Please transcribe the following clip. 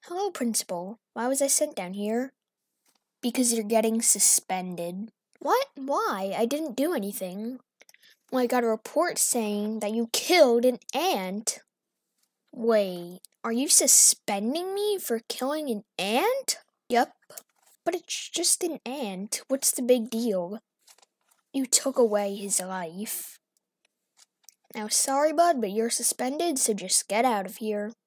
Hello, Principal. Why was I sent down here? Because you're getting suspended. What? Why? I didn't do anything. Well, I got a report saying that you killed an ant. Wait, are you suspending me for killing an ant? Yep. But it's just an ant. What's the big deal? You took away his life. Now, sorry, bud, but you're suspended, so just get out of here.